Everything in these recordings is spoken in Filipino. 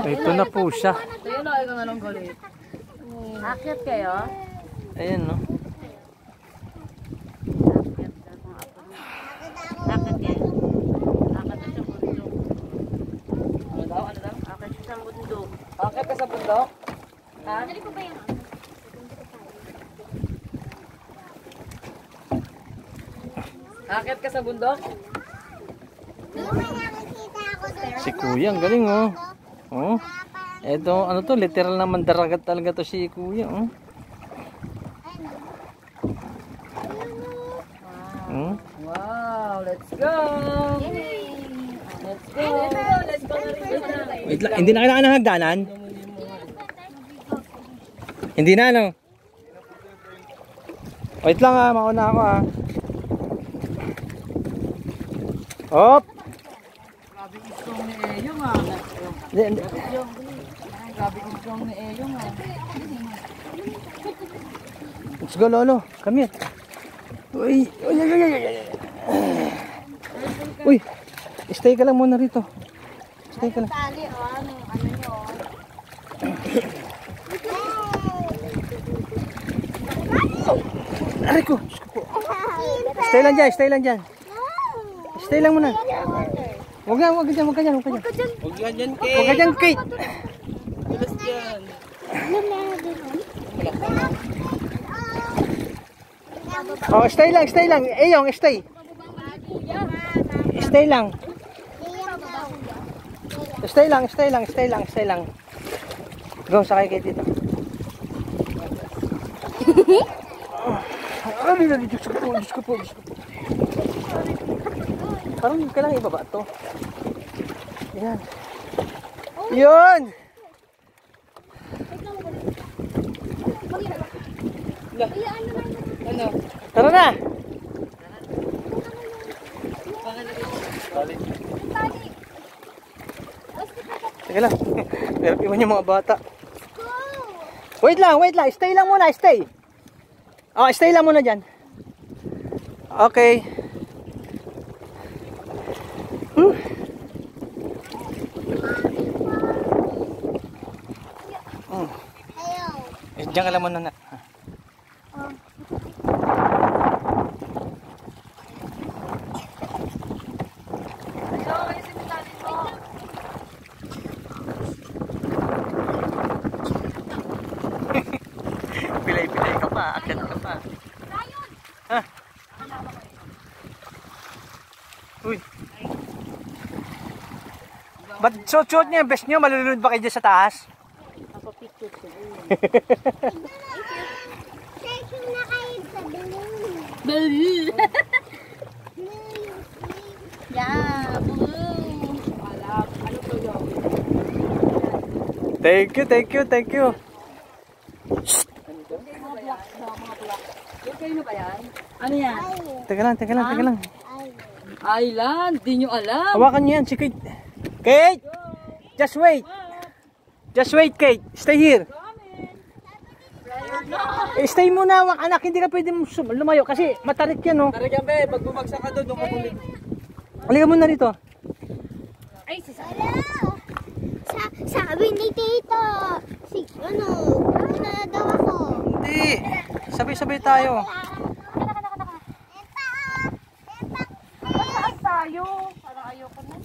Ito na po siya. Tayo na kayo ng galit. Akyat kayo? Ayan, no? Akyat kayo? Akyat ka sa bundok. Ano daw? Akyat ka sa bundok. Akyat ka sa bundok? Ha? Dali ko ba yan? Akyat ka sa bundok? Si Kuya, ang galing, oh. Oh. Eto, ano to, literal na mandaragat talaga to si Kuya, oh. Hmm? Wow, let's go! Let's go! Let's go! Wait lang, hindi na kailangan ng hagdanan? Hindi na, ano? Wait lang, ah, mauna ako, ah. Hop! Grabe strong ni Eyong, ah. Grabe strong ni Eyong, ah. Let's go, Lolo. Come here. Uy, uy, uy, uy, uy. Uy, stay ka lang muna rito. Stay ka lang. Tali, oh. Ano nyo? Aray ko. Stay lang dyan, stay lang dyan. Stay lang muna. Huwag ka dyan, huwag ka dyan. Huwag ka dyan, Kate. Huwag ka dyan, Kate. Tulas dyan. Oh, stay lang, stay lang. Eyong, stay. Stay lang. Stay lang, stay lang, stay lang, stay lang. Go, sakay kayo dito. Ay, Diyos ko po, Diyos ko po, Diyos ko po. Parang kailangan ibaba ito. Yan. Yun! Ano? Tara na! Teka lang. Pero iwan yung mga bata. Wait lang. Stay lang muna, stay. Oh, stay lang muna dyan. Okay. Diyan ka lang muna na. Pilay-pilay ka pa, akit ka pa. Ha? Uy. Ba't suot-suot niya yung best niyo? Malulunod ba kayo dyan sa taas? Papapicture ko. Section na kayo sa balloon. Balloon! Yeah, balloon! Alam, ano to yun? Thank you. Yung kayo na ba yan? Ano yan? Teka lang. Island, di nyo alam. Hawakan niyo yan, si Kate. Kate! Just wait, Kate. Stay here. Stay muna, anak. Hindi ka pwede lumayo kasi matarik yan, no? Tarik yan, be. Pag bumagsak ka doon, ka bulit. Halika muna rito. Ay, sisara. Sabi ni Tito, na daw ako. Hindi. Sabay-sabay tayo. Saan tayo? Parang ayoko na.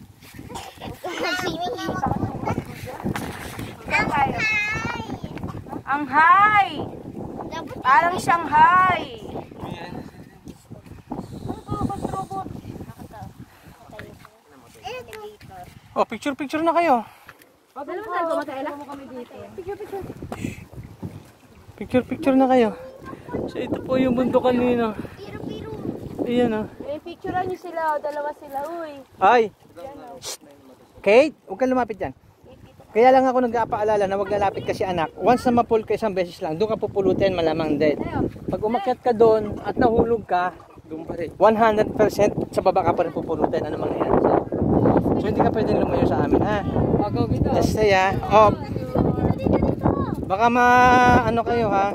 Ang high! Parang Shanghai! Oh, picture na kayo. Picture na kayo. So ito po yung bundok kanina. Ayan, oh. Picturean nyo sila, dalawa sila, uy. Ay! Kate, huwag kang lumapit dyan. Kaya lang ako nag-apaalala na huwag lalapit kasi anak. Once na mapul ka isang beses lang, doon ka pupulutin, malamang dead. Pag umakyat ka doon at nahulog ka, 100% sa baba ka pa rin pupulutin. Ano mangyayari sa'yo? So hindi ka pwede lumayo sa amin, ha? Just stay, ha? Oh. Baka ano kayo, ha?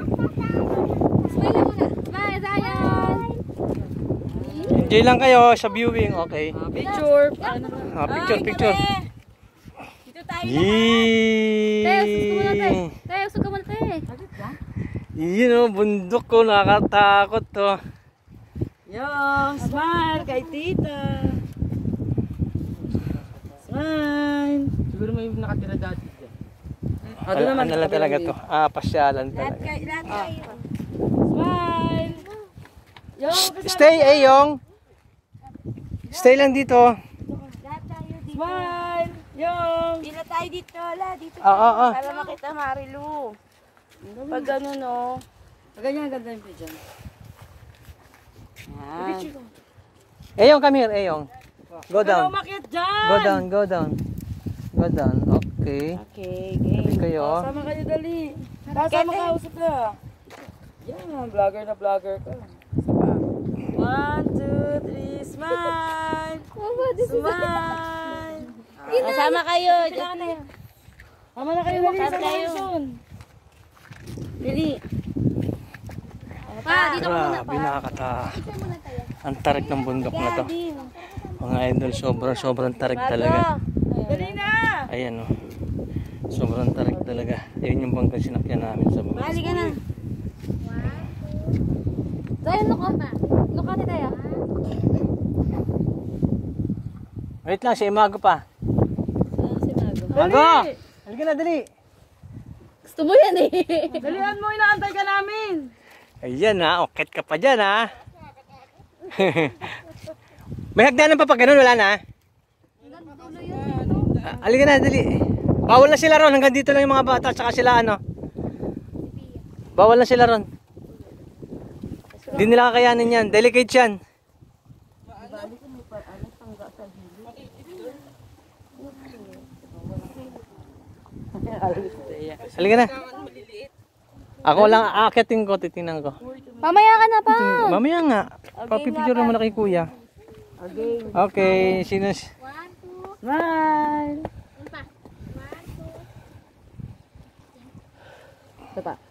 Enjoy lang kayo sa viewing, okay? Picture. Picture. Dito tayo. Yee! Usog ka muna, te. Yun o, bundok ko, nakakatakot to. Yung smile kay tita. Smile. Siguro may nakatira dati dyan. Ano lang talaga to? Pasyalan talaga. Lahat kayo. Smile. Yung Stay, Eyong! Stay lang dito. Lahat tayo dito. smile. Yung. Dito tayo dito. Dito. Oo. Para makita Marilu. Pag ganun o. Pag ganyan, ganda yung pigeon. Yan. Eyong, come here, Eyong. Go Ano down. umakyat dyan? Go down, go down. Go down, okay. Okay, game. Sabi kayo. Sama kayo dali. Kasama ka, usap ka. Yan, vlogger na vlogger ka. Isa pa. 1, 2, 3, smile! Smile! Kasama kayo. Sama na kayo dali. Sama kayo. Dili. Grabe, nakakata. Ang tarik ng bundok na to. Mga idol, sobrang tarik talaga. Dali na! Ayan o. Sobrang tarik talaga. Ayun yung bangkang sinakyan namin sa baba. Mali ka na. Tayo, look up. Look at tayo. Wait lang, si Imago pa. Si Mago. Mago! Halika na, dali. Gusto mo yan eh. Dalihan mo, inaantay ka namin. Ayan ha, okit ka pa dyan ha. May hagdanan pa pag ganun, wala na. Halika na, dali. Bawal na sila ron, hanggang dito lang yung mga bata, tsaka sila ano. Bawal na sila ron. Hindi nila kakayanin yan, delicate yan. Halika na. Ako lang aakitin ko, titingnan ko. Mamaya ka na pa. Mamaya nga. Papipicture naman na kay kuya. Okay, sino? Smile. Ito pa.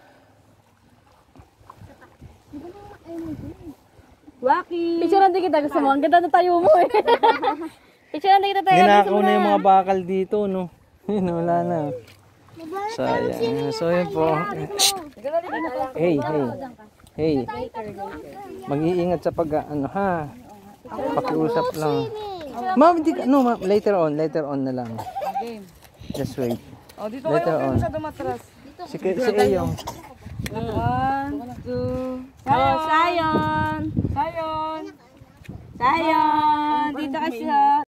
Waki. Picture din kita. Gusto mo. Ang ganda na tayo mo eh. Picture din kita tayo. Ginakaw na yung mga bakal dito, no? Yun, wala na. Sayang. So, yun po. Hey. Hey. Mag-iingat sa pag, ano ha? Pakiusap lang. Ma'am, hindi ka, no, ma'am. Later on na lang. Just wait. Oh, dito Later kayo on. sa dumatras. Si Eyong. 1, 2. Sayon. Sayon. Sayon. Dito ka siya.